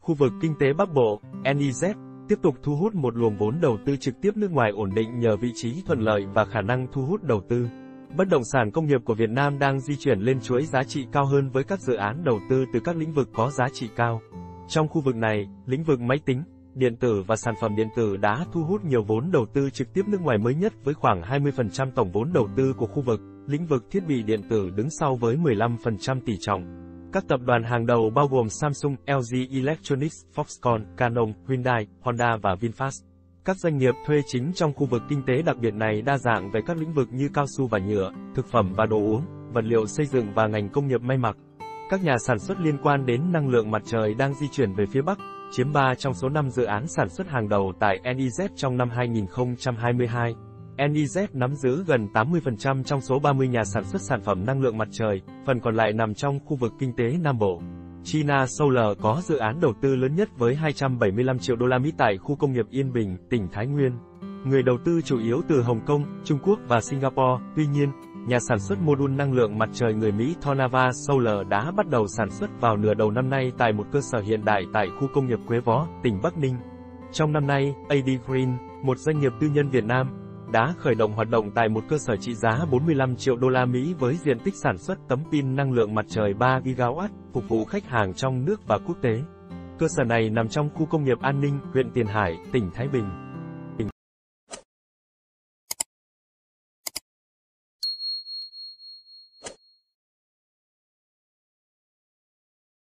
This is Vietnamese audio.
Khu vực Kinh tế Bắc Bộ, NEZ, tiếp tục thu hút một luồng vốn đầu tư trực tiếp nước ngoài ổn định nhờ vị trí thuận lợi và khả năng thu hút đầu tư. Bất động sản công nghiệp của Việt Nam đang di chuyển lên chuỗi giá trị cao hơn với các dự án đầu tư từ các lĩnh vực có giá trị cao. Trong khu vực này, lĩnh vực máy tính, điện tử và sản phẩm điện tử đã thu hút nhiều vốn đầu tư trực tiếp nước ngoài mới nhất với khoảng 20% tổng vốn đầu tư của khu vực. Lĩnh vực thiết bị điện tử đứng sau với 15% tỷ trọng. Các tập đoàn hàng đầu bao gồm Samsung, LG Electronics, Foxconn, Canon, Hyundai, Honda và VinFast. Các doanh nghiệp thuê chính trong khu vực kinh tế đặc biệt này đa dạng về các lĩnh vực như cao su và nhựa, thực phẩm và đồ uống, vật liệu xây dựng và ngành công nghiệp may mặc. Các nhà sản xuất liên quan đến năng lượng mặt trời đang di chuyển về phía Bắc, chiếm 3 trong số 5 dự án sản xuất hàng đầu tại NEZ trong năm 2022. NEZ nắm giữ gần 80% trong số 30 nhà sản xuất sản phẩm năng lượng mặt trời, phần còn lại nằm trong khu vực kinh tế Nam Bộ. China Solar có dự án đầu tư lớn nhất với 275 triệu đô la Mỹ tại khu công nghiệp Yên Bình, tỉnh Thái Nguyên. Người đầu tư chủ yếu từ Hồng Kông, Trung Quốc và Singapore. Tuy nhiên, nhà sản xuất mô đun năng lượng mặt trời người Mỹ Thornava Solar đã bắt đầu sản xuất vào nửa đầu năm nay tại một cơ sở hiện đại tại khu công nghiệp Quế Võ, tỉnh Bắc Ninh. Trong năm nay, AD Green, một doanh nghiệp tư nhân Việt Nam, đã khởi động hoạt động tại một cơ sở trị giá 45 triệu đô la Mỹ với diện tích sản xuất tấm pin năng lượng mặt trời 3 GW, phục vụ khách hàng trong nước và quốc tế. Cơ sở này nằm trong khu công nghiệp An Ninh, huyện Tiền Hải, tỉnh Thái Bình.